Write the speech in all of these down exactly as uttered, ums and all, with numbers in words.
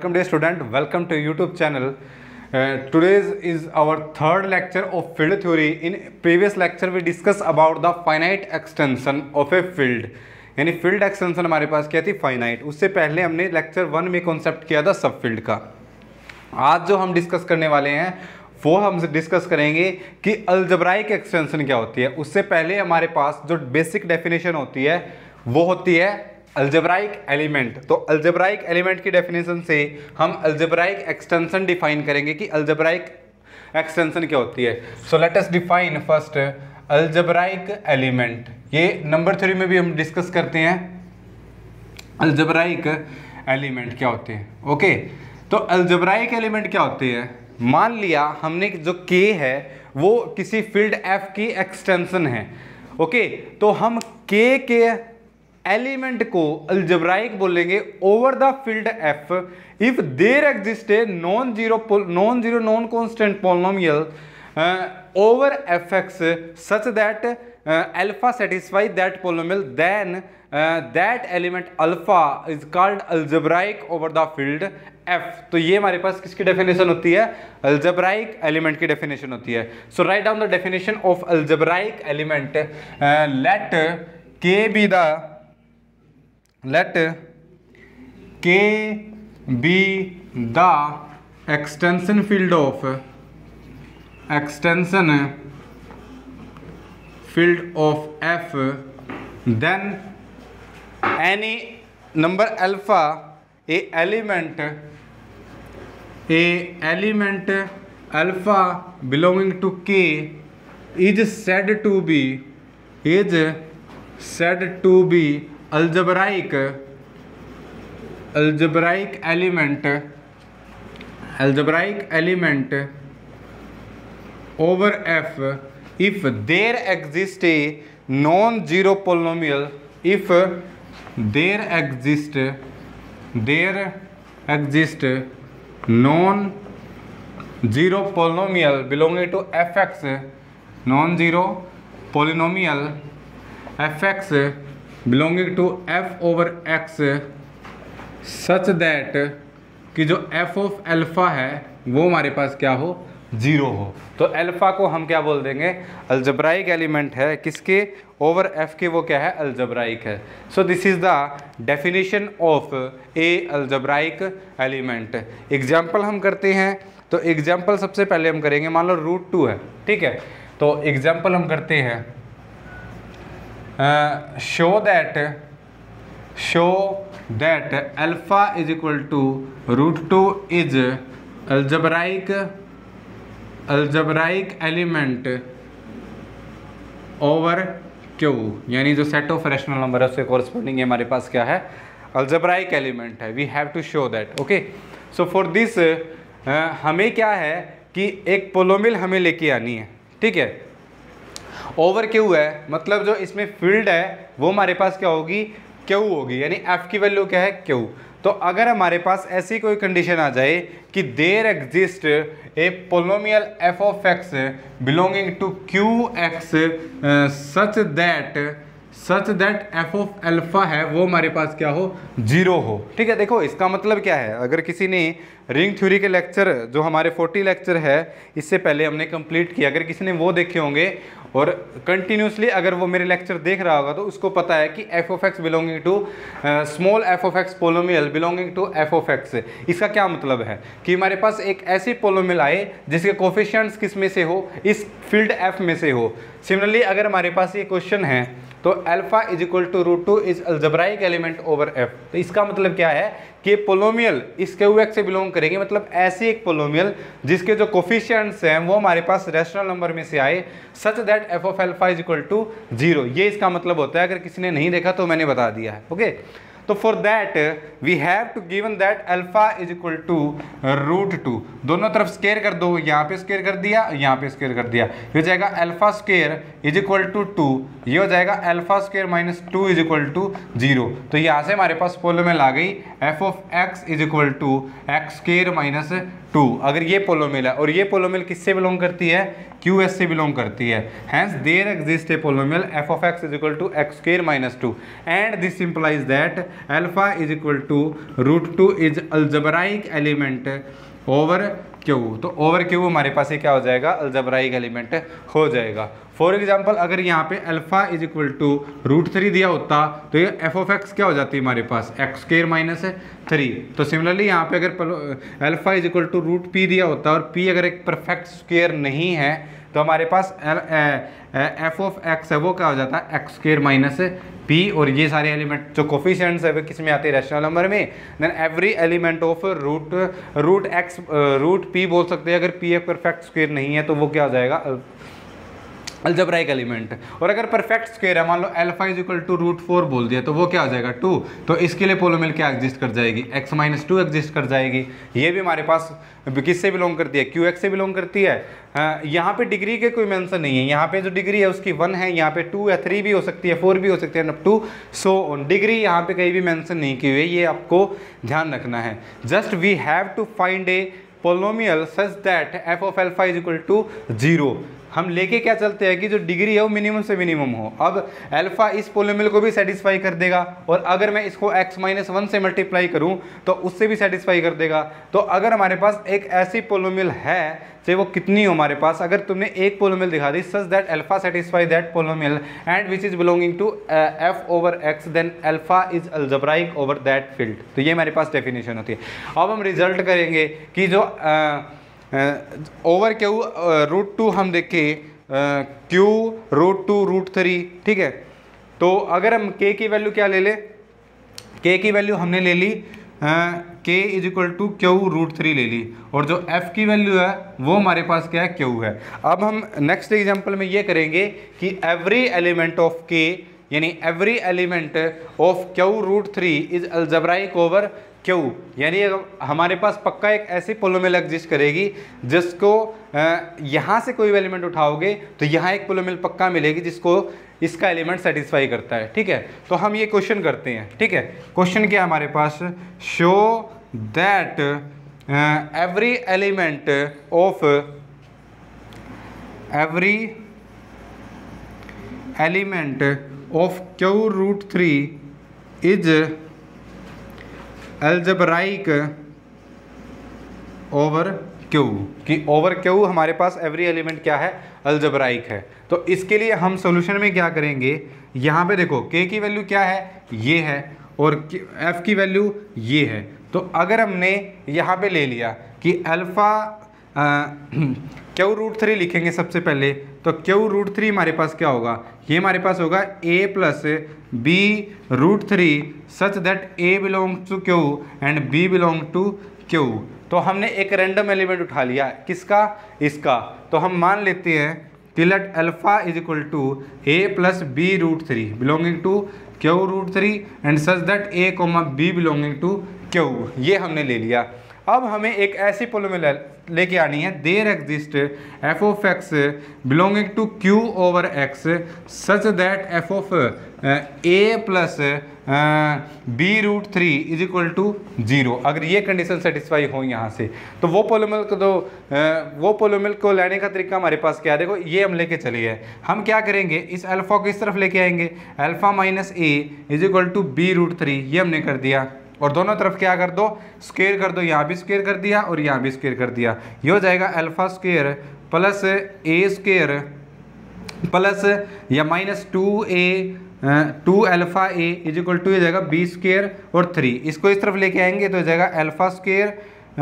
welcome dear student, welcome to YouTube channel. Uh, today's is our third lecture of field theory. In previous lecture we discussed about the finite extension of a field. यानी field extension हमारे पास क्या थी, finite. उससे पहले हमने lecture one में concept किया था सब field का. आज जो हम डिस्कस करने वाले हैं वो हम डिस्कस करेंगे कि अल्जेब्राइक एक्सटेंशन क्या होती है. उससे पहले हमारे पास जो बेसिक डेफिनेशन होती है वो होती है अल्जेब्राइक एलिमेंट. तो अल्जेब्राइक एलिमेंट की डेफिनेशन से हम अल्जेब्राइक एक्सटेंशन डिफाइन करेंगे कि अल्जेब्राइक एक्सटेंशन क्या होती है. So let us define first algebraic element. ये नंबर थ्री में भी हम डिस्कस करते हैं अल्जेब्राइक एलिमेंट क्या होते हैं. Okay okay? तो अल्जेब्राइक एलिमेंट क्या होते हैं. मान लिया हमने जो K है वो किसी फील्ड F की एक्सटेंशन है. Okay okay? तो हम K के एलिमेंट को अल्जेब्राइक बोलेंगे over the field F if there exist a non zero non zero non constant polynomial over Fx such that alpha satisfy that polynomial then that element alpha is called algebraic over the field F. तो ये हमारे पास किसकी definition होती है, algebraic element की definition होती है. So write down the definition of algebraic element. Let K be the let K be the extension field of extension field of F, then any number alpha a element a element alpha belonging to K is said to be is said to be algebraic algebraic element algebraic element over F if there exists a non-zero polynomial if there exist there exist non-zero polynomial belonging to Fx non-zero polynomial Fx belonging to F over X such that कि जो F of alpha है वो हमारे पास क्या हो, zero हो. तो अल्फा को हम क्या बोल देंगे, अल्जेब्राइक एलिमेंट है. किसके, ओवर F के वो क्या है, अल्जेब्राइक है. So this is the definition of a algebraic element. Example हम करते हैं. तो एग्जाम्पल सबसे पहले हम करेंगे, मान लो रूट टू है, ठीक है. तो एग्जाम्पल हम करते हैं Uh, show that show that alpha is equal to root two is algebraic algebraic element over Q. यानी जो सेट ऑफ रैशनल नंबर है उससे कॉरस्पॉन्डिंग हमारे पास क्या है, अल्जेब्राइक एलिमेंट है. We have to show that. Okay, so for this हमें क्या है कि एक पोलोमिल हमें लेके आनी है, ठीक है. ओवर क्यू है, मतलब जो इसमें फील्ड है वो हमारे पास क्या होगी, क्यू होगी. यानी एफ की वैल्यू क्या है, क्यू. तो अगर हमारे पास ऐसी कोई कंडीशन आ जाए कि there exist a polynomial F of x belonging to Q x such that such that F of alpha है वो हमारे पास क्या हो, जीरो हो. ठीक है, देखो इसका मतलब क्या है. अगर किसी ने रिंग थ्योरी के लेक्चर जो हमारे फोर्टी लेक्चर है इससे पहले हमने कंप्लीट किया, अगर किसी ने वो देखे होंगे और कंटिन्यूसली अगर वो मेरे लेक्चर देख रहा होगा तो उसको पता है कि F of x belonging to small F of X polynomial belonging to F of X. इसका क्या मतलब है कि हमारे पास एक ऐसी पोलोमियल आए जिसके कोफिशिएंट्स किस में से हो, इस फील्ड एफ में से हो. सिमिलरली अगर हमारे पास ये क्वेश्चन है तो alpha is equal to root two is algebraic element over F. तो इसका मतलब क्या है कि पोलोमियल इस क्यू एक्स से बिलोंग करेंगे, मतलब ऐसी एक पोलोमियल जिसके जो कोफिशिएंट्स हैं वो हमारे पास रैशनल नंबर में से आए such that F of alpha is equal to zero. ये इसका मतलब होता है. अगर किसी ने नहीं देखा तो मैंने बता दिया है. ओके, तो for that we have to given that alpha is equal to root two. दोनों तरफ स्केयर कर दो, यहाँ पे स्केयर कर दिया, यहाँ पे स्केयर कर दिया. ये हो जाएगा alpha square is equal to two. ये हो जाएगा alpha square minus two is equal to zero. तो यहाँ से हमारे पास पोलोमियल आ गई F of X is equal to X square minus two. अगर ये पोलोमियल है और ये पोलोमियल किससे बिलोंग करती है, क्यू एस से बिलोंग करती है. Hence there exist a polynomial F of X is equal to X square minus two and this implies that alpha is equal to root two is algebraic element over Q. तो over Q हमारे पास ये क्या हो जाएगा, algebraic element हो जाएगा। For example अगर यहाँ पे alpha is equal to root three दिया होता तो ये एफ ऑफ एक्स क्या हो जाती है हमारे पास, एक्स स्क्वायर माइनस थ्री। तो सिमिलरली यहाँ पे अगर alpha is equal to root P दिया होता और पी अगर एक परफेक्ट स्क्वायर नहीं है तो हमारे पास एफ ऑफ एक्स है वो क्या हो जाता है, एक्स स्क्वायर माइनस पी। और ये सारे एलिमेंट जो कोफिशिएंट्स है वो किस में आते हैं, रैशनल नंबर में। Then every element of root root X root P बोल सकते हैं। अगर पी एक परफेक्ट स्क्वायर नहीं है तो वो क्या हो जाएगा, अलजेब्राइक एलिमेंट। और अगर परफेक्ट स्क्वायर है, मान लो alpha is equal to root four बोल दिया तो वो क्या हो जाएगा, टू। तो इसके लिए पोलोमिल क्या एग्जिस्ट कर जाएगी, एक्स माइनस टू एग्जिस्ट कर जाएगी। ये भी हमारे पास किससे बिलोंग करती है, क्यू एक्स से बिलोंग करती है। यहाँ पे डिग्री के कोई मेंशन नहीं है, यहाँ पे जो डिग्री है उसकी वन है, यहाँ पे टू या थ्री भी हो सकती है, फोर भी हो सकती है, up to so on. Degree यहाँ पे कहीं भी मेंशन नहीं की हुई है, ये आपको ध्यान रखना है। Just we have to find a polynomial such that F of alpha is equal to zero. हम लेके क्या चलते हैं कि जो डिग्री है वो मिनिमम से मिनिमम हो। अब अल्फा इस पोलोमियल को भी सेटिस्फाई कर देगा और अगर मैं इसको x माइनस वन से मल्टीप्लाई करूं तो उससे भी सेटिस्फाई कर देगा। तो अगर हमारे पास एक ऐसी पोलोमियल है, चाहे वो कितनी हो हमारे पास, अगर तुमने एक पोलोमियल दिखा दी such that alpha satisfy that polynomial and which is belonging to F over X, then alpha is algebraic over that field. तो ये हमारे पास डेफिनेशन होती है। अब हम रिजल्ट करेंगे कि जो uh, over Q root two हम देखें Q root two root three, ठीक है। तो अगर हम के की वैल्यू क्या ले लें, के की वैल्यू हमने ले ली K is equal to Q root three ले ली, और जो एफ की वैल्यू है वो हमारे पास क्या है, क्यू है। अब हम नेक्स्ट एग्जांपल में ये करेंगे कि एवरी एलिमेंट ऑफ के यानी every element of Q root three is algebraic over Q. यानी हमारे पास पक्का एक ऐसी पोलोमियल एग्जिस्ट करेगी जिसको यहाँ से कोई एलिमेंट उठाओगे तो यहाँ एक पोलोमियल पक्का मिलेगी जिसको इसका एलिमेंट सेटिस्फाई करता है, ठीक है। तो हम ये क्वेश्चन करते हैं, ठीक है। क्वेश्चन क्या है हमारे पास, show that every element of every element of Q root three is algebraic over Q. कि ओवर क्यू हमारे पास एवरी एलिमेंट क्या है, अलजेब्राइक है। तो इसके लिए हम सॉल्यूशन में क्या करेंगे, यहाँ पे देखो के की वैल्यू क्या है, ये है, और एफ की वैल्यू ये है। तो अगर हमने यहाँ पे ले लिया कि अल्फ़ा क्यू रूट थ्री लिखेंगे सबसे पहले, तो क्यू रूट थ्री हमारे पास क्या होगा, ये हमारे पास होगा a plus B root three such that a belongs to Q and b belong to Q. तो हमने एक रैंडम एलिमेंट उठा लिया, किसका, इसका। तो हम मान लेते हैं कि let alpha is equal to A plus B root three belonging to Q root three and such that A comma B belonging to Q. ये हमने ले लिया। अब हमें एक ऐसी पोलोमियल लेके आनी है, there exist F of x belonging to Q over X such that F of A plus B root three is equal to zero. अगर ये कंडीशन सेटिस्फाई हो यहाँ से तो वो पोलोमियल को तो uh, वो पोलोमियल को लेने का तरीका हमारे पास क्या है, देखो ये हम लेके चले गए। हम क्या करेंगे, इस अल्फा को इस तरफ लेके आएंगे, alpha minus A is equal to B root three, ये हमने कर दिया। और दोनों तरफ क्या कर दो, स्क्वायर कर दो, यहाँ भी स्क्वायर कर दिया और यहाँ भी स्क्वायर कर दिया। ये हो जाएगा alpha square plus A square plus या minus two A two alpha A is equal to हो जाएगा बी स्क्वायर और थ्री। इसको इस तरफ लेके आएंगे तो हो जाएगा alpha square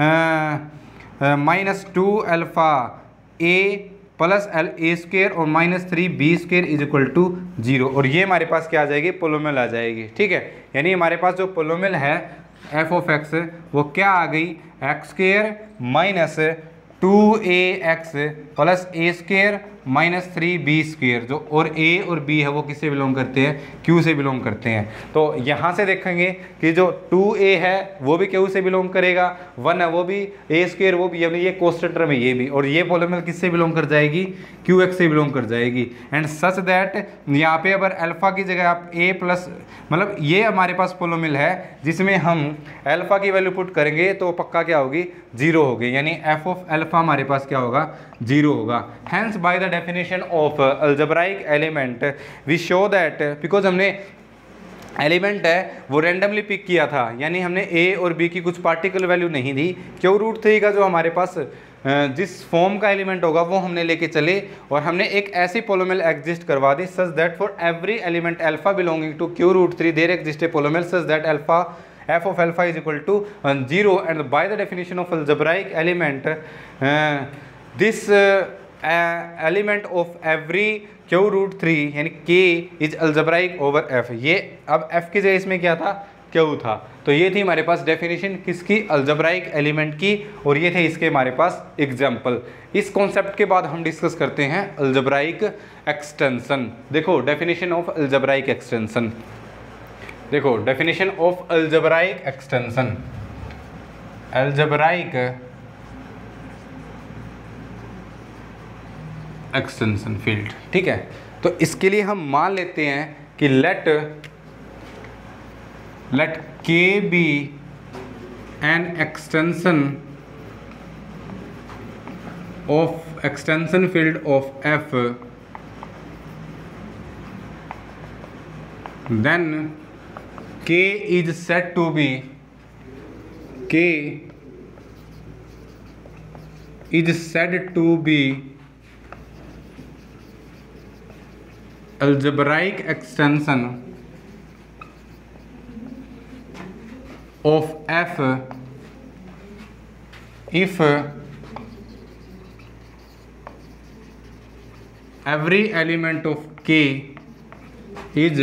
minus two alpha A plus L A square और minus three B square is equal to zero. और ये हमारे पास क्या आ जाएगी, पोलोमियल आ जाएगी, ठीक है। यानी हमारे पास जो पोलोमियल है एफ ऑफ एक्स वो क्या आ गई, X square minus two A X plus A square minus three B square. जो और ए और बी है वो किससे बिलोंग करते हैं, क्यू से बिलोंग करते हैं। तो यहाँ से देखेंगे कि जो टू ए है वो भी क्यू से बिलोंग करेगा, वन है वो भी, ए स्क्वायर वो भी, यानी ये कोष्टक टर्म है ये भी, और ये पोलोमियल किससे बिलोंग कर जाएगी, क्यू एक्स से बिलोंग कर जाएगी। एंड सच दैट यहाँ पे अगर अल्फा की जगह आप ए प्लस, मतलब ये हमारे पास पोलोमियल है जिसमें हम अल्फा की वैल्यू पुट करेंगे तो पक्का क्या होगी, जीरो होगी। यानी एफ ऑफ अल्फा हमारे पास क्या होगा, जीरो होगा। Hence by the definition of algebraic element we show that, because हमने एलिमेंट है वो रैंडमली पिक किया था, यानी हमने ए और बी की कुछ पार्टिकुलर वैल्यू नहीं दी। क्यू रूट थ्री का जो हमारे पास जिस फॉर्म का एलिमेंट होगा वो हमने लेके चले और हमने एक ऐसी पोलोमेल एग्जिस्ट करवा दी such that for every element alpha belonging to Q root three there exist a polynomial such that alpha f of alpha is equal to uh, zero, and by the definition of algebraic element uh, this uh, uh, element of every q root three यानी k is algebraic over f। ये अब f की जगह इसमें क्या था, q था। तो ये थी हमारे पास डेफिनेशन किसकी, अल्जेब्राइक एलिमेंट की, और ये थे इसके हमारे पास एग्जाम्पल। इस कॉन्सेप्ट के बाद हम डिस्कस करते हैं अल्जेब्राइक एक्सटेंशन। देखो डेफिनेशन ऑफ अल्जेब्राइक एक्सटेंशन, देखो definition of algebraic extension, algebraic extension field. ठीक है, तो इसके लिए हम मान लेते हैं कि let let K be an extension of extension field of F, then K is said to be K is said to be algebraic extension of F if every element of K is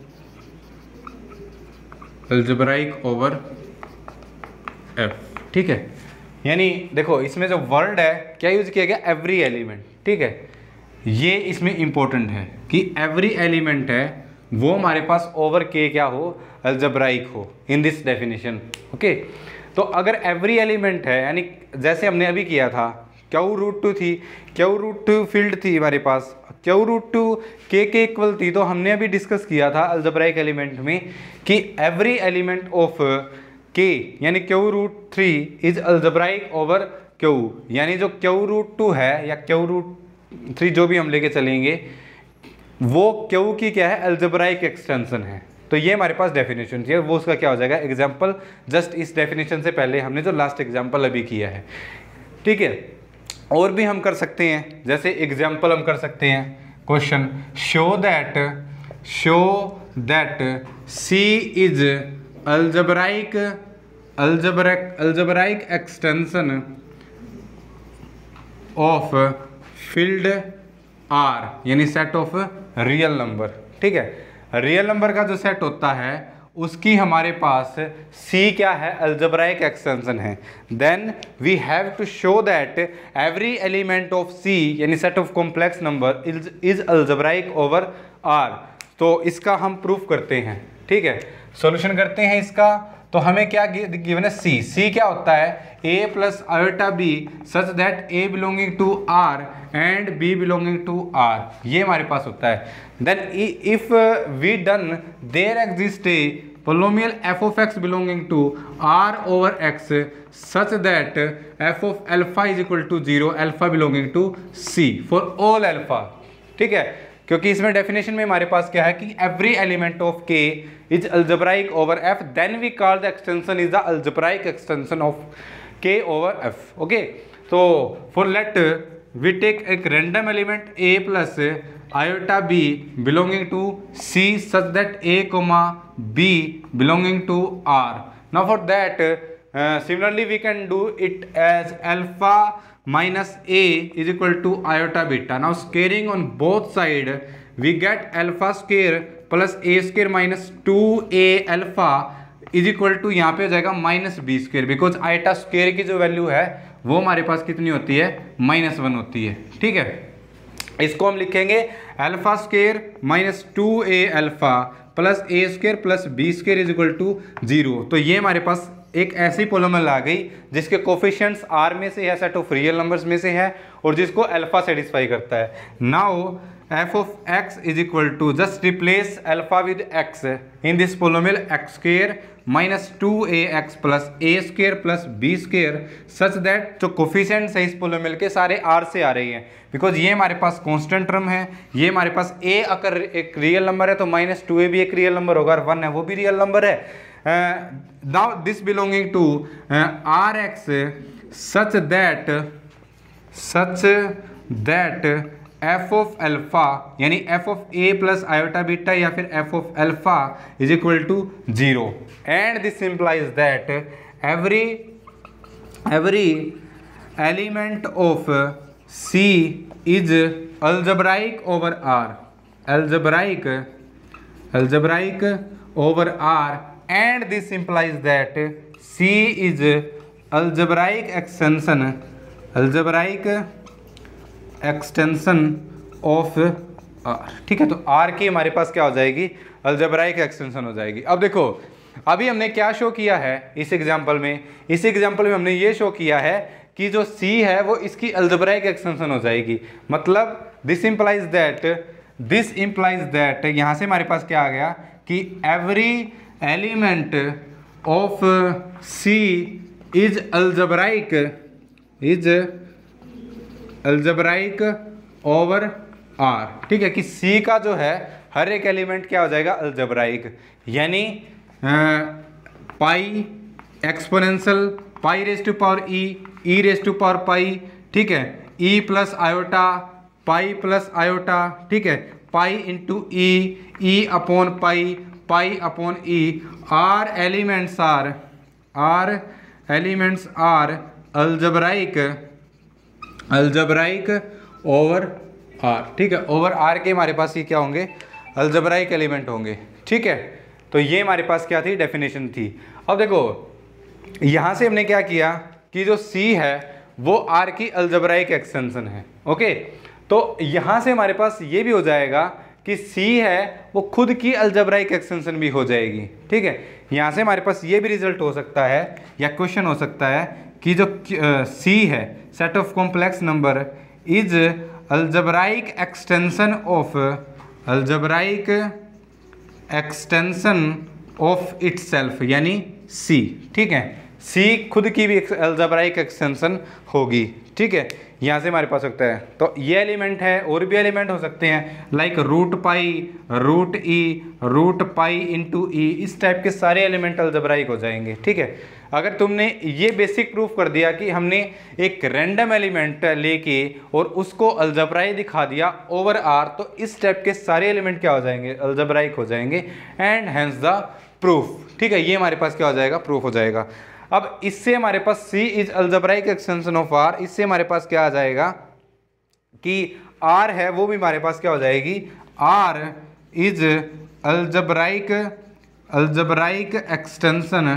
algebraic over F. ठीक है, यानी देखो इसमें जो word है क्या use किया गया, एवरी एलिमेंट। ठीक है, ये इसमें इंपॉर्टेंट है कि एवरी एलिमेंट है वो हमारे पास ओवर के क्या हो, अल्जेब्राइक हो इन दिस डेफिनेशन। ओके, तो अगर एवरी एलिमेंट है यानी जैसे हमने अभी किया था, क्यू रूट टू थी, क्यू रूट टू फील्ड थी हमारे पास, क्यू रूट टू के के इक्वल थी, तो हमने अभी डिस्कस किया था अल्जेब्राइक एलिमेंट में कि एवरी एलिमेंट ऑफ के यानी Q root three is algebraic over Q, यानी जो क्यू रूट टू है या क्यू रूट थ्री जो भी हम लेके चलेंगे वो क्यू की क्या है, अल्जेब्राइक एक्सटेंशन है। तो ये हमारे पास डेफिनेशन थी, वो उसका क्या हो जाएगा, एग्जाम्पल जस्ट इस डेफिनेशन से पहले हमने जो लास्ट एग्जाम्पल अभी किया है। ठीक है, और भी हम कर सकते हैं, जैसे एग्जाम्पल हम कर सकते हैं question, show that show that C is algebraic algebraic algebraic extension of field R यानी सेट ऑफ रियल नंबर। ठीक है, रियल नंबर का जो सेट होता है उसकी हमारे पास C क्या है, अल्जेब्राइक एक्सटेंशन है। Then we have to show that every element of C यानी set of complex number is is algebraic over R। तो इसका हम प्रूफ करते हैं। ठीक है, सॉल्यूशन करते हैं इसका। तो हमें क्या गिवन है, C C क्या होता है, A plus iota B such that A belonging to R and B belonging to R, ये हमारे पास होता है। Then if we done there exist a polynomial f of x belonging to R over x such that f of alpha is equal to zero, alpha belonging to C for all alpha। ठीक है, क्योंकि इसमें definition में हमारे पास क्या है कि every element of K is algebraic over F, then we call the extension is the algebraic extension of K over F। Okay, तो फॉर लेट वी टेक एक random element A plus iota B belonging to C such that A comma B belonging to R. Now for that uh, similarly we can do it as alpha minus A is equal to iota beta. Now squaring on both side we get alpha square plus A square minus two A alpha is equal to यहाँ पे हो जाएगा minus B square, because iota square की जो value है वो हमारे पास कितनी होती है, माइनस वन होती है। ठीक है, इसको हम लिखेंगे alpha square minus two A alpha plus A square plus B square is equal to zero. तो ये हमारे पास एक ऐसी पोलोमियल आ गई जिसके कोफिशिएंट्स आर में से है, सेट ऑफ रियल नंबर्स में से है और जिसको अल्फा सेटिस्फाई करता है। Now f of x is equal to, just replace alpha with x in this polynomial x square minus two A X plus a square plus b square such that जो coefficients है इस polynomial के सारे r से आ रही हैं, because ये हमारे पास कांस्टेंट टर्म है, ये हमारे पास a अगर एक रियल नंबर है तो माइनस टू ए भी एक रियल नंबर होगा और वन है वो भी रियल नंबर है। Now this belonging to R X such that such that f of alpha यानी f of a plus iota beta या फिर f of alpha is equal to zero, and this implies that every every element of c is algebraic over r, algebraic algebraic over r, and this implies that c is algebraic extension algebraic extension of R. ठीक है, तो are की हमारे पास क्या हो जाएगी, algebraic एक्सटेंशन हो जाएगी। अब देखो अभी हमने क्या शो किया है इस एग्जांपल में, इस एग्जांपल में हमने ये शो किया है कि जो सी है वो इसकी अलजेब्राइक एक्सटेंशन हो जाएगी, मतलब this implies that this implies that यहाँ से हमारे पास क्या आ गया कि every element of C is algebraic is algebraic over R. ठीक है, कि C का जो है हर एक एलिमेंट क्या हो जाएगा, अलजेब्राइक, यानी pi exponential pi raise to power E E raise to power pi, ठीक है, E plus iota pi plus iota, ठीक है, pi into E E upon pi pi upon E, are elements are are elements are algebraic algebraic over R. ठीक है, over are के हमारे पास ये क्या होंगे, अलजेब्राइक एलिमेंट होंगे। ठीक है, तो ये हमारे पास क्या थी, डेफिनेशन थी। अब देखो यहाँ से हमने क्या किया कि जो C है वो R की अलजेब्राइक एक्सटेंशन है। ओके, तो यहाँ से हमारे पास ये भी हो जाएगा कि C है वो खुद की अलजेब्राइक एक्सटेंशन भी हो जाएगी। ठीक है, यहाँ से हमारे पास ये भी रिजल्ट हो सकता है या क्वेश्चन हो सकता है कि जो C है set of complex number is algebraic extension of algebraic extension of itself, यानी C। ठीक है, C खुद की भी अलजेब्राइक एक्सटेंशन होगी। ठीक है, यहाँ से हमारे पास सकता है, तो ये एलिमेंट है और भी एलिमेंट हो सकते हैं like root pi root E root pi into E, इस टाइप के सारे एलिमेंट अलजेब्राइक हो जाएंगे। ठीक है, अगर तुमने ये बेसिक प्रूफ कर दिया कि हमने एक रैंडम एलिमेंट लेके और उसको अलजेब्राइक दिखा दिया ओवर आर, तो इस टाइप के सारे एलिमेंट क्या हो जाएंगे, अलजेब्राइक हो जाएंगे, एंड हेंस द प्रूफ। ठीक है, ये हमारे पास क्या हो जाएगा, प्रूफ हो जाएगा। अब इससे हमारे पास C is algebraic extension of R, इससे हमारे पास क्या आ जाएगा कि R है वो भी हमारे पास क्या हो जाएगी, R is algebraic algebraic extension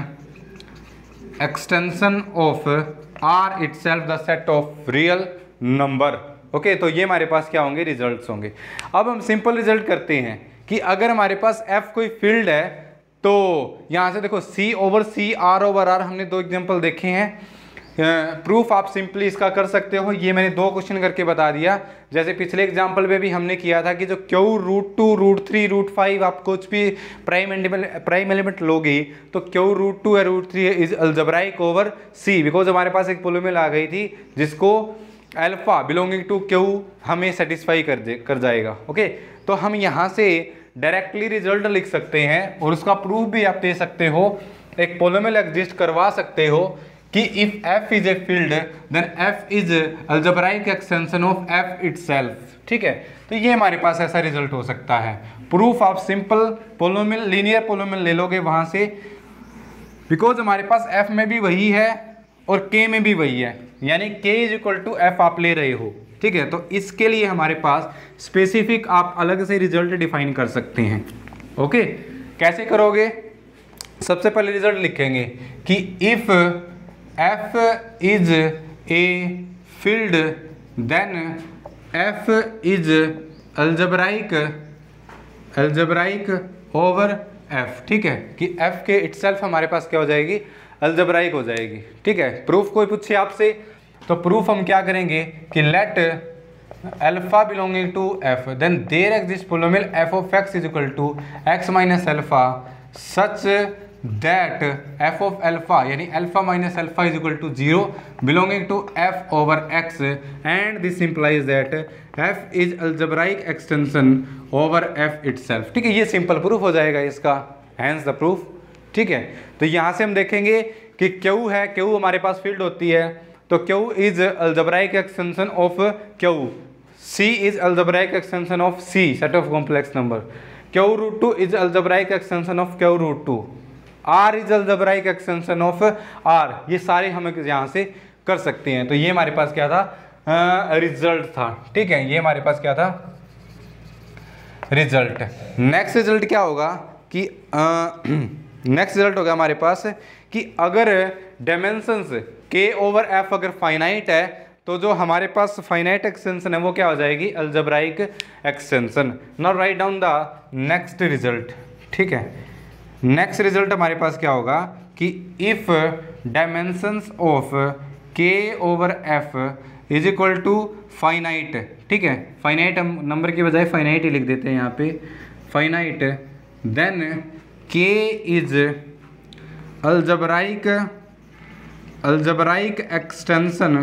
extension of R itself the set of real number. Okay, तो ये हमारे पास क्या होंगे, रिजल्ट्स होंगे। अब हम सिंपल रिजल्ट करते हैं कि अगर हमारे पास F कोई फील्ड है तो यहाँ से देखो C over C R over R, हमने दो एग्जांपल देखे हैं। प्रूफ आप सिंपली इसका कर सकते हो, ये मैंने दो क्वेश्चन करके बता दिया। जैसे पिछले एग्जांपल में भी हमने किया था कि जो Q root two root three root five आप कुछ भी प्राइम प्राइम एलिमेंट लोगे तो क्यू रूट टू या root three is algebraic over C, because हमारे पास एक पोलोमियल आ गई थी जिसको अल्फा बिलोंगिंग टू क्यू हमें सेटिस्फाई कर दे कर जाएगा। ओके, तो हम यहाँ से डायरेक्टली रिजल्ट लिख सकते हैं और उसका प्रूफ भी आप दे सकते हो, एक पोलोमियल एग्जिस्ट करवा सकते हो कि if f is a field then f is algebraic extension of f itself. ठीक है, तो ये हमारे पास ऐसा रिजल्ट हो सकता है। प्रूफ आप सिंपल पोलोमियल लीनियर पोलोमियल ले लोगे वहां से, बिकॉज हमारे पास f में भी वही है और k में भी वही है, यानी k is equal to f आप ले रहे हो। ठीक है, तो इसके लिए हमारे पास स्पेसिफिक आप अलग से रिजल्ट डिफाइन कर सकते हैं। ओके, कैसे करोगे, सबसे पहले रिजल्ट लिखेंगे कि if f is a field then f is algebraic algebraic over f। ठीक है, कि f के इटसेल्फ हमारे पास क्या हो जाएगी, अलजेब्राइक हो जाएगी। ठीक है, प्रूफ कोई पूछे आपसे तो प्रूफ हम क्या करेंगे कि let alpha belonging to F then there exist polynomial F of X is equal to X minus alpha such that F of alpha यानी alpha minus alpha is equal to zero belonging to F over X and this implies that F is algebraic extension over F itself. ठीक है, ये simple proof हो जाएगा इसका, hence the proof. ठीक है, तो यहाँ से हम देखेंगे कि क्यू है, क्यू हमारे पास फील्ड होती है तो Q is algebraic extension of Q, C is algebraic extension of C set of complex number, Q root two is algebraic extension of Q root two, R is algebraic extension of R. ये सारे हम यहाँ से कर सकते हैं। तो ये हमारे पास क्या था, रिजल्ट uh, था। ठीक है, ये हमारे पास क्या था, रिजल्ट। नेक्स्ट रिजल्ट क्या होगा कि नेक्स्ट रिजल्ट होगा हमारे पास कि अगर डायमेंशंस के ओवर एफ अगर फाइनाइट है तो जो हमारे पास फाइनाइट एक्सटेंशन है वो क्या हो जाएगी, algebraic extension. Now write down the next result. ठीक है, नेक्स्ट रिजल्ट हमारे पास क्या होगा कि if dimensions of K over F is equal to finite. ठीक है, फाइनाइट हम नंबर की बजाय फाइनाइट ही लिख देते हैं यहाँ पे, finite, then K is algebraic algebraic extension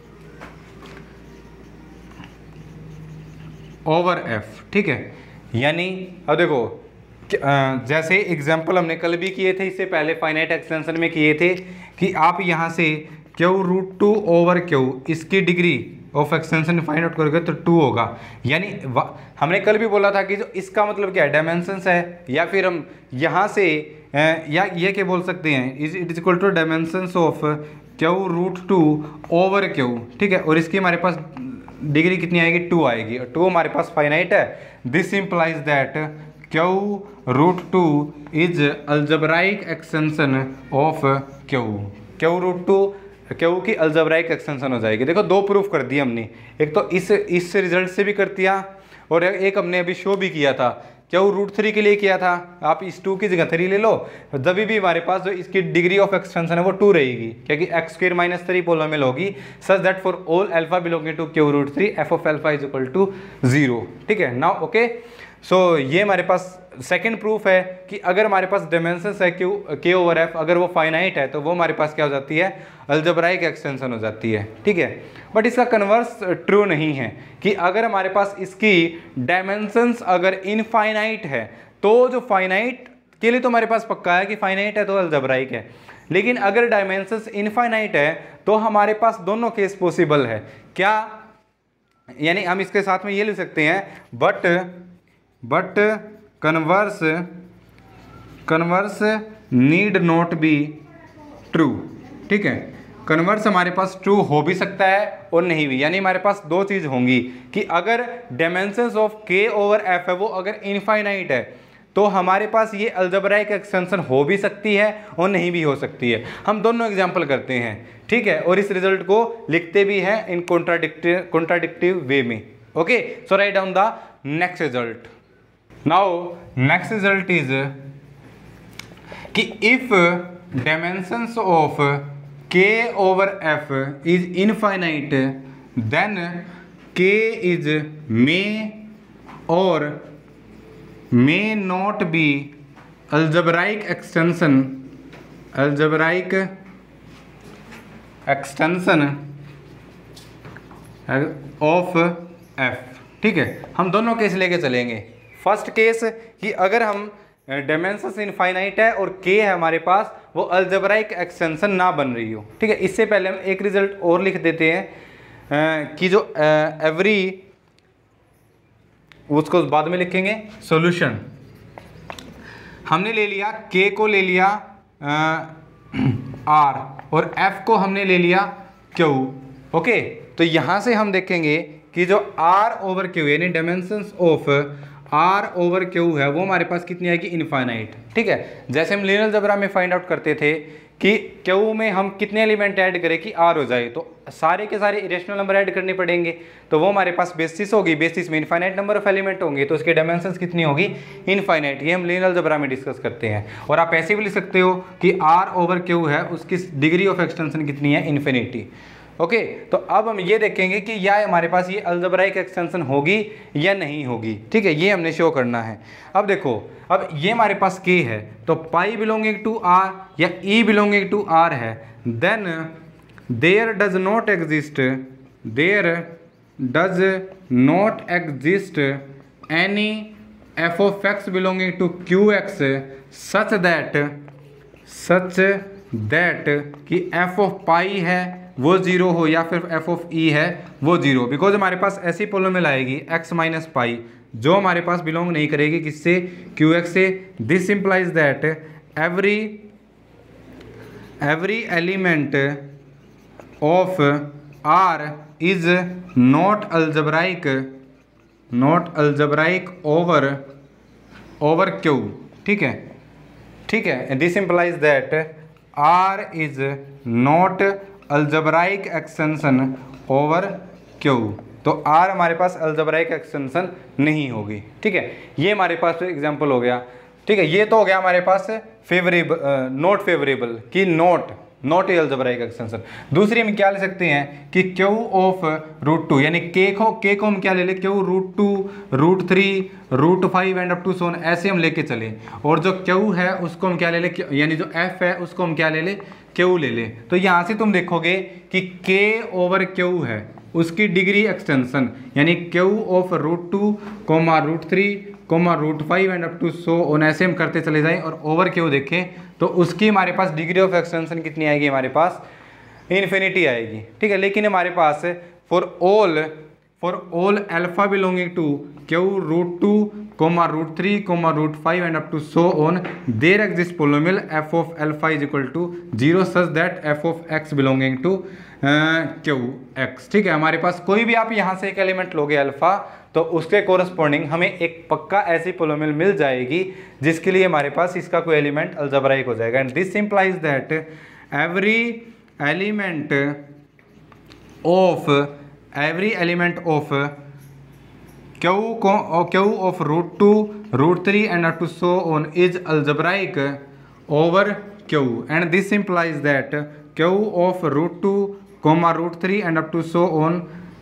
over F. ठीक है, यानी अब देखो जैसे एग्जाम्पल हमने कल भी किए थे, इससे पहले फाइनाइट एक्सटेंशन में किए थे कि आप यहाँ से Q root two over Q इसकी degree of extension find out करोगे तो टू होगा। यानी हमने कल भी बोला था कि जो इसका मतलब क्या है, डायमेंशंस है, या फिर हम यहाँ से या ये क्या बोल सकते हैं, is it is equal to dimensions of Q root two over Q. ठीक है, और इसकी हमारे पास डिग्री कितनी आएगी, टू आएगी, और टू हमारे पास फाइनाइट है। This implies that Q root two is algebraic extension of Q, Q root two Q की अलजेब्राइक एक्सटेंशन हो जाएगी। देखो दो प्रूफ कर दिए हमने, एक तो इस इस रिजल्ट से भी कर दिया और एक हमने अभी शो भी किया था, क्यू रूट थ्री के लिए किया था। आप इस टू की जगह थ्री ले लो, जब भी हमारे पास जो इसकी डिग्री ऑफ एक्सटेंशन है वो टू रहेगी, क्योंकि X square minus three polynomial होगी such that for all alpha belonging to Q root three F of alpha is equal to zero. ठीक है, नाउ ओके, सो ये हमारे पास सेकंड प्रूफ है कि अगर हमारे पास डायमेंशंस है क्यू के ओवर एफ, अगर वो फाइनाइट है तो वो हमारे पास क्या हो जाती है, अलजेब्राइक एक्सटेंशन हो जाती है। ठीक है, बट इसका कन्वर्स ट्रू नहीं है कि अगर हमारे पास इसकी डायमेंशंस अगर इनफाइनाइट है तो जो फाइनाइट के लिए तो हमारे पास पक्का है कि फाइनाइट है तो अलजेब्राइक है, लेकिन अगर डायमेंशंस इनफाइनाइट है तो हमारे पास दोनों केस पॉसिबल है। क्या, यानी हम इसके साथ में ये लिख सकते हैं but but converse converse need not be true. ठीक है, कन्वर्स हमारे पास ट्रू हो भी सकता है और नहीं भी, यानी हमारे पास दो चीज़ होंगी कि अगर dimensions of K over F है वो अगर इनफाइनाइट है तो हमारे पास ये अलजेब्राइक एक्सटेंशन हो भी सकती है और नहीं भी हो सकती है। हम दोनों एग्जाम्पल करते हैं। ठीक है, और इस रिजल्ट को लिखते भी हैं इन कॉन्ट्राडिक्टिव कॉन्ट्राडिक्टिव वे में। Okay, so write down the next result. Now next result is कि if dimensions of K over F is infinite then K is may और may not be algebraic extension algebraic extension of F. ठीक है, हम दोनों case लेके चलेंगे। First case कि अगर हम डायमेंशंस इनफाइनाइट है और के है हमारे पास, वो अलजेब्राइक एक्सटेंशन ना बन रही हो। ठीक है, इससे पहले हम एक रिजल्ट और लिख देते हैं आ, कि जो एवरी, उसको बाद में लिखेंगे, सॉल्यूशन। हमने ले लिया के को ले लिया आर और एफ को हमने ले लिया क्यू। ओके, तो यहाँ से हम देखेंगे कि जो आर ओवर क्यू यानी dimensions of R over Q है वो हमारे पास कितनी आएगी, इनफाइनाइट। ठीक है, जैसे हम लीनियर अलजेब्रा में फाइंड आउट करते थे कि क्यू में हम कितने एलिमेंट ऐड करें कि आर हो जाए, तो सारे के सारे इरेशनल नंबर ऐड करने पड़ेंगे, तो वो हमारे पास बेसिस होगी, बेसिस में इनफाइनाइट नंबर ऑफ एलिमेंट होंगे, तो उसके डायमेंशंस कितनी होगी, इनफाइनाइट। ये हम लीनियर अलजेब्रा में डिस्कस करते हैं। और आप ऐसे भी लिख सकते हो कि आर ओवर क्यू है, उसकी डिग्री ऑफ एक्सटेंशन कितनी है, इन्फिनिटी। ओके okay, तो अब हम ये देखेंगे कि या हमारे पास ये अलजेब्राइक एक्सटेंशन होगी या नहीं होगी। ठीक है, ये हमने शो करना है। अब देखो, अब ये हमारे पास k है, तो पाई बिलोंगिंग टू r या e बिलोंगिंग टू r है, then there does not exist there does not exist any f of x belonging to Q x such that such that कि एफ ऑफ पाई है वो zero हो या फिर F of ई है वो zero, because हमारे पास ऐसी पोलोमिल आएगी एक्स माइनस पाई जो हमारे पास बिलोंग नहीं करेगी किससे, क्यू एक्स से। This implies that every every element of R is not algebraic not algebraic over over Q. ठीक है, ठीक है, this implies that R is not algebraic extension over Q, तो आर हमारे पास अलजेब्राइक एक्सटेंशन नहीं होगी। ठीक है, ये हमारे पास एग्जांपल हो गया। ठीक है, ये तो हो गया हमारे पास फेवरेबल, नॉट फेवरेबल कि नॉट नॉट अलजेब्राइक एक्सटेंशन। दूसरी हम क्या ले सकते हैं कि क्यू ऑफ रूट टू, यानी के को के को हम क्या ले ले, Q root two root three root five and up to so on, ऐसे हम लेके चले। और जो क्यू है उसको हम क्या ले ले, यानी जो एफ है उसको हम क्या ले ले, क्यू ले ले। तो यहाँ से तुम देखोगे कि k ओवर क्यू है, उसकी डिग्री एक्सटेंशन यानी Q of root two comma root three comma root five and up to so on, ऐसे हम करते चले जाएं और ओवर क्यू देखें तो उसकी हमारे पास डिग्री ऑफ एक्सटेंशन कितनी आएगी, हमारे पास इन्फिनिटी आएगी। ठीक है, लेकिन हमारे पास for all for all alpha belonging to Q root two comma root three comma root five and up to so on there exist polynomial f of alpha is equal to zero such that F of x belonging to Q x. ठीक है, हमारे पास कोई भी आप यहाँ से एक element लोगे अल्फा, तो उसके कोरस्पॉन्डिंग हमें एक पक्का ऐसी पोलोमिल मिल जाएगी जिसके लिए हमारे पास इसका कोई एलिमेंट अलजेब्राइक हो जाएगा। And this implies that every element of every element of Q को Q of root two root three and to so on is algebraic over Q, and this implies that Q of root two comma root three and up to so on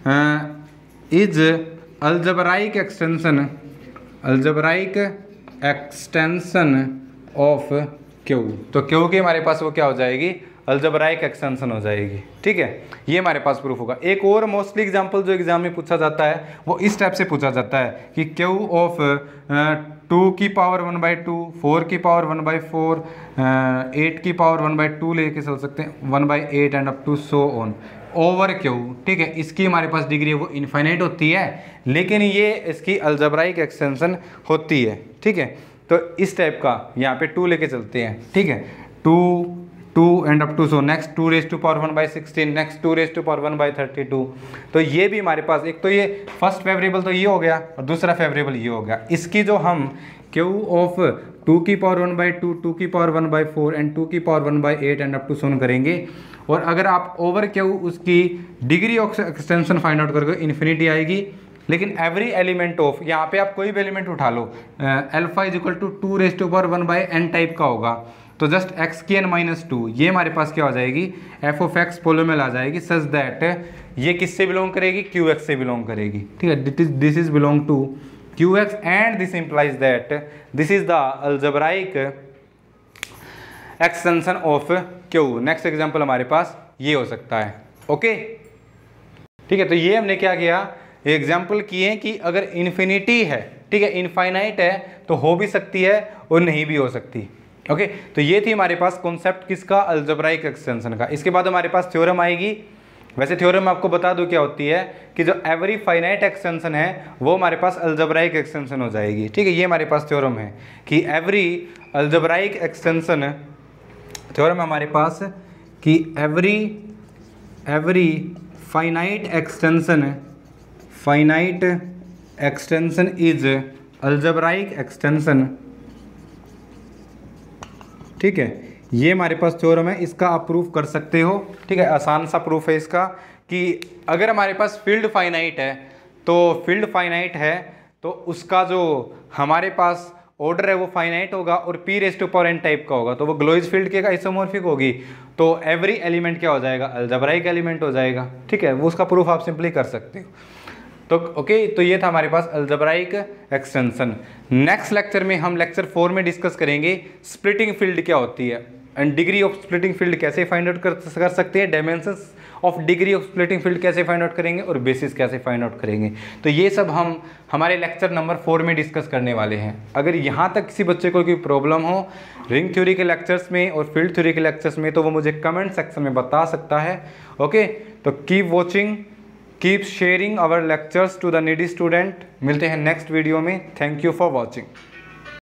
is algebraic extension algebraic extension of Q. तो Q की हमारे पास वो क्या हो जाएगी, algebraic एक्सटेंशन हो जाएगी। ठीक है, ये हमारे पास प्रूफ होगा। एक और मोस्टली एग्जांपल जो एग्जाम में पूछा जाता है वो इस टाइप से पूछा जाता है कि क्यू ऑफ टू की power one by two, four की power one by four, eight की पावर वन बाई टू लेके चल सकते हैं, one by eight and up to so on over Q. ठीक है, इसकी हमारे पास डिग्री है वो इनफाइनाइट होती है, लेकिन ये इसकी अलजेब्राइक एक्सटेंशन होती है। ठीक है, तो इस टाइप का यहाँ पे टू लेके चलते हैं। ठीक है, two two and up to so next two raise to power one by sixteen, next two raise to power one by thirty two. तो ये भी हमारे पास एक तो ये फर्स्ट फेवरेबल तो ये हो गया और दूसरा फेवरेबल ये हो गया। इसकी जो हम क्यू ऑफ टू की power one by two, two की power one by four and two की power one by eight and up to so on करेंगे, और अगर आप ओवर क्यू उसकी degree of extension find out करोगे इन्फिनिटी आएगी। लेकिन एवरी एलिमेंट ऑफ, यहाँ पे आप कोई भी एलिमेंट उठा लो, alpha is equal to two raise to power one by n type का होगा, तो जस्ट एक्स की एन माइनस टू, ये हमारे पास क्या हो जाएगी, एफ ऑफ एक्स पोलोमिल आ जाएगी सच दैट ये किससे बिलोंग करेगी, क्यू एक्स से बिलोंग करेगी। ठीक है, this is belong to Q x and this implies that this is the algebraic extension of Q. Next example हमारे पास ये हो सकता है। ओके, ठीक है, तो ये हमने क्या किया, एग्जाम्पल किए कि अगर इन्फिनिटी है, ठीक है, इनफाइनाइट है, तो हो भी सकती है और नहीं भी हो सकती। ओके, तो ये थी हमारे पास कॉन्सेप्ट किसका, अलजेब्राइक एक्सटेंशन का। इसके बाद हमारे पास थ्योरम आएगी। वैसे थ्योरम आपको बता दूं क्या होती है कि जो एवरी फाइनाइट एक्सटेंशन है वो हमारे पास अलजेब्राइक एक्सटेंशन हो जाएगी। ठीक है, ये हमारे पास थ्योरम है कि एवरी अलजेब्राइक एक्सटेंशन, थ्योरम हमारे पास कि every every finite extension finite extension is algebraic extension, ठीक है, ये हमारे पास थ्योरम है, इसका आप प्रूफ कर सकते हो, ठीक है। आसान सा प्रूफ है इसका कि अगर हमारे पास फील्ड फाइनाइट है तो फील्ड फाइनाइट है तो उसका जो हमारे पास ऑर्डर है वो फाइनाइट होगा और p raise to power n type का होगा, तो वो ग्लोइज फील्ड के का आइसोमॉर्फिक होगी, तो एवरी एलिमेंट क्या हो जाएगा, अलजेब्राइक एलिमेंट हो जाएगा, ठीक है। वो उसका प्रूफ आप सिंपली कर सकते हो। तो ओके, तो ये था हमारे पास अलजेब्राइक एक्सटेंशन। नेक्स्ट लेक्चर में हम लेक्चर फोर में डिस्कस करेंगे स्प्लिटिंग फील्ड क्या होती है and degree of splitting field कैसे फाइंड आउट कर, कर सकते हैं, dimensions of degree of splitting field कैसे फाइंड आउट करेंगे और बेसिस कैसे फाइंड आउट करेंगे। तो ये सब हम हमारे लेक्चर नंबर फोर में डिस्कस करने वाले हैं। अगर यहाँ तक किसी बच्चे को कोई प्रॉब्लम हो रिंग थ्योरी के लेक्चर्स में और फील्ड थ्योरी के लेक्चर्स में तो वो मुझे कमेंट सेक्शन में बता सकता है। ओके, तो keep watching, keep sharing our lectures to the needy student. मिलते हैं नेक्स्ट वीडियो में। Thank you for watching.